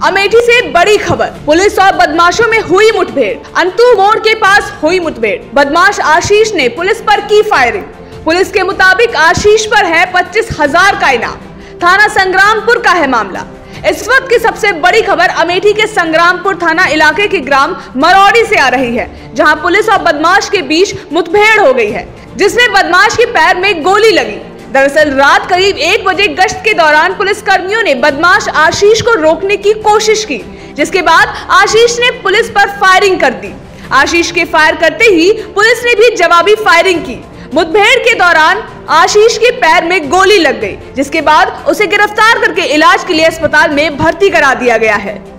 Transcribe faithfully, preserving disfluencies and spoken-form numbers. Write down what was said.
अमेठी से बड़ी खबर, पुलिस और बदमाशों में हुई मुठभेड़। अंतु मोड़ के पास हुई मुठभेड़, बदमाश आशीष ने पुलिस पर की फायरिंग। पुलिस के मुताबिक आशीष पर है पच्चीस हजार का इनाम। थाना संग्रामपुर का है मामला। इस वक्त की सबसे बड़ी खबर अमेठी के संग्रामपुर थाना इलाके के ग्राम मरौड़ी से आ रही है, जहां पुलिस और बदमाश के बीच मुठभेड़ हो गई है, जिसमें बदमाश के पैर में गोली लगी। दरअसल रात करीब एक बजे गश्त के दौरान पुलिस कर्मियों ने बदमाश आशीष को रोकने की कोशिश की, जिसके बाद आशीष ने पुलिस पर फायरिंग कर दी। आशीष के फायर करते ही पुलिस ने भी जवाबी फायरिंग की। मुठभेड़ के दौरान आशीष के पैर में गोली लग गई, जिसके बाद उसे गिरफ्तार करके इलाज के लिए अस्पताल में भर्ती करा दिया गया है।